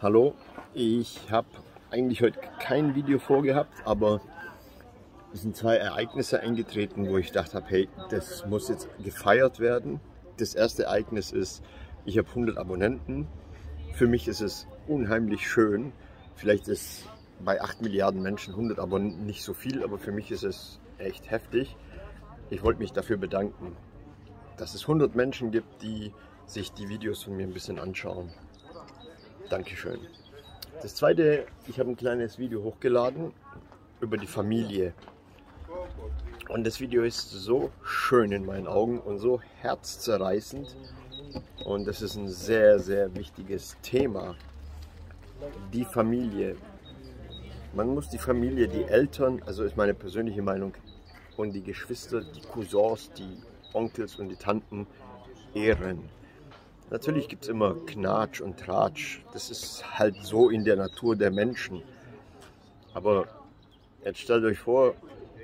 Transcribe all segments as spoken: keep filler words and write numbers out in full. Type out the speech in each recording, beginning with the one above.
Hallo, ich habe eigentlich heute kein Video vorgehabt, aber es sind zwei Ereignisse eingetreten, wo ich gedacht habe, hey, das muss jetzt gefeiert werden. Das erste Ereignis ist, ich habe hundert Abonnenten. Für mich ist es unheimlich schön. Vielleicht ist bei acht Milliarden Menschen hundert Abonnenten nicht so viel, aber für mich ist es echt heftig. Ich wollte mich dafür bedanken, dass es hundert Menschen gibt, die sich die Videos von mir ein bisschen anschauen. Dankeschön. Das zweite, ich habe ein kleines Video hochgeladen über die Familie. Und das Video ist so schön in meinen Augen und so herzzerreißend. Und das ist ein sehr, sehr wichtiges Thema. Die Familie. Man muss die Familie, die Eltern, also ist meine persönliche Meinung, und die Geschwister, die Cousins, die Onkels und die Tanten ehren. Natürlich gibt es immer Knatsch und Tratsch. Das ist halt so in der Natur der Menschen. Aber jetzt stellt euch vor,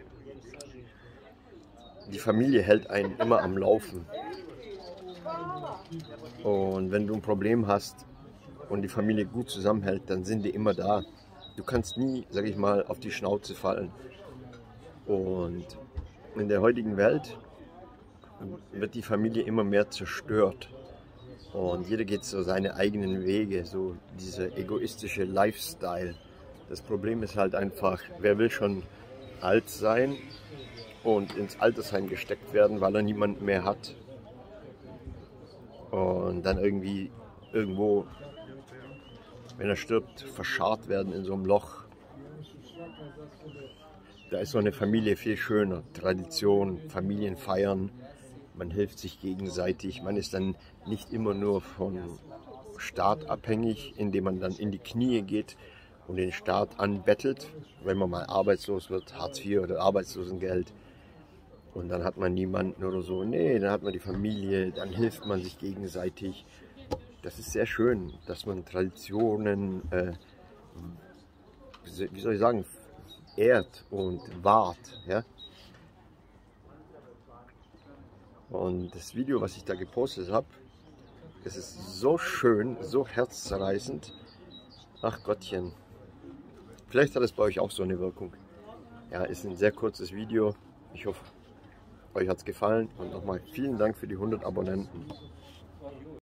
die Familie hält einen immer am Laufen. Und wenn du ein Problem hast und die Familie gut zusammenhält, dann sind die immer da. Du kannst nie, sag ich mal, auf die Schnauze fallen. Und in der heutigen Welt wird die Familie immer mehr zerstört. Und jeder geht so seine eigenen Wege, so dieser egoistische Lifestyle. Das Problem ist halt einfach, wer will schon alt sein und ins Altersheim gesteckt werden, weil er niemanden mehr hat. Und dann irgendwie irgendwo, wenn er stirbt, verscharrt werden in so einem Loch. Da ist so eine Familie viel schöner. Tradition, Familienfeiern, man hilft sich gegenseitig. Man ist dann nicht immer nur vom Staat abhängig, indem man dann in die Knie geht und den Staat anbettelt, wenn man mal arbeitslos wird, Hartz vier oder Arbeitslosengeld. Und dann hat man niemanden oder so. Nee, dann hat man die Familie, dann hilft man sich gegenseitig. Das ist sehr schön, dass man Traditionen, äh, wie soll ich sagen, ehrt und wahrt. Ja? Und das Video, was ich da gepostet habe, das ist so schön, so herzzerreißend. Ach Gottchen, vielleicht hat es bei euch auch so eine Wirkung. Ja, ist ein sehr kurzes Video. Ich hoffe, euch hat es gefallen und nochmal vielen Dank für die hundert Abonnenten.